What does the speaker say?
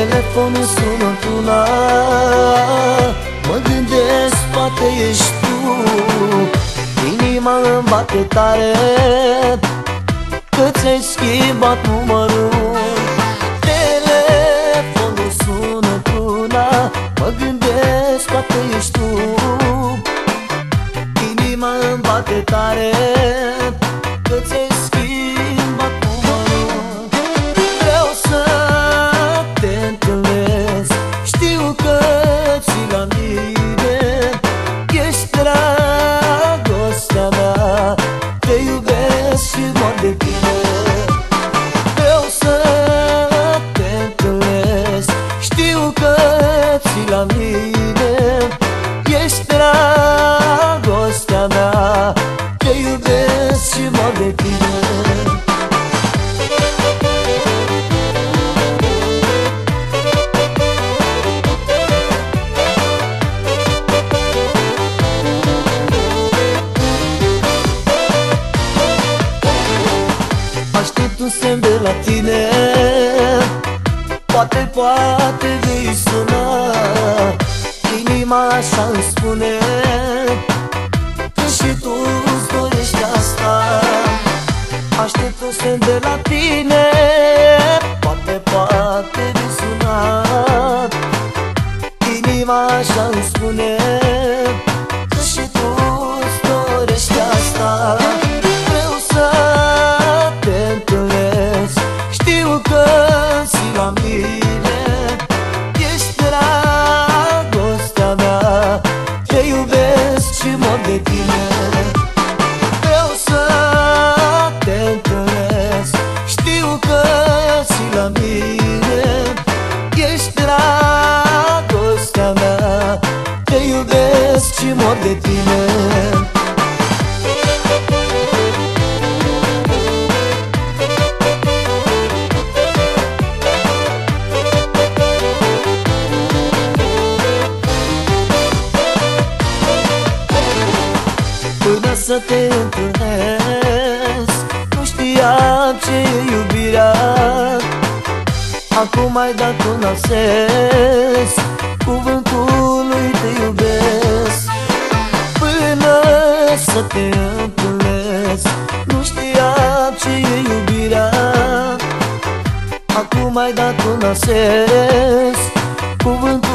Telefonul sună într-una, mă gândesc, poate ești tu. Inima îmi bate tare, că ți-ai schimbat numărul. Telefonul sună într-una, mă gândesc, poate ești tu. Inima îmi bate tare, că ți-ai schimbat numărul. Vreau să te întâlnesc, știu că ți la mine. Ești dragostea mea, te iubesc și mor de tine. Vreau să te întâlnesc, știu că ți la mine. Ești dragostea mea, te iubesc și mor de tine. Aștept un semn de la tine, poate vei suna. Inima așa îmi spune că și tu îți dorești asta. Aștept un semn de la tine, poate vei suna. Inima așa îmi spune că și tu îți dorești asta. Vreau să te întâlnesc, știu că ți la mine. Ești dragostea mea, te iubesc și mor de tine. Vreau să te întâlnesc, știu că ți la mine. Ești dragostea mea, te iubesc și mor de tine. Până să te întâlnesc, nu știam ce e iubirea. Acum ai dat un acces cuvântului te iubesc. Până să te întâlnesc, nu știam ce e iubirea. Acum ai dat un acces cuvântul